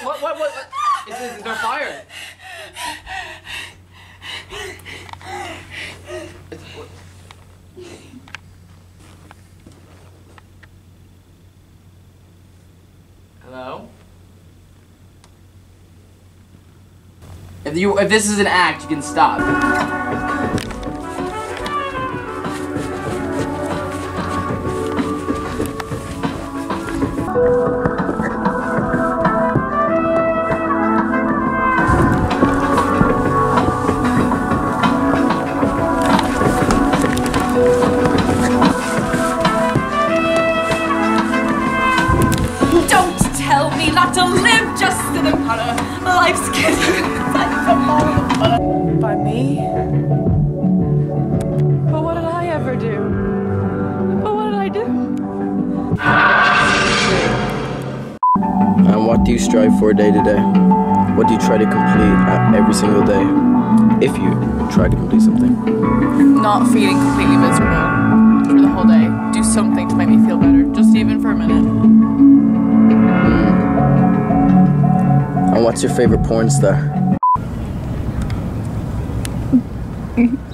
What? Is there fire? Hello? If this is an act, you can stop. Don't tell me not to live just in a puddle. Life's getting like the ball of butter. By me? But what did I ever do? But what did I do? And what do you strive for day to day? What do you try to complete every single day? If you try to complete something. Not feeling completely miserable for the whole day. Do something to make me feel better, just even for a minute. And what's your favorite porn star?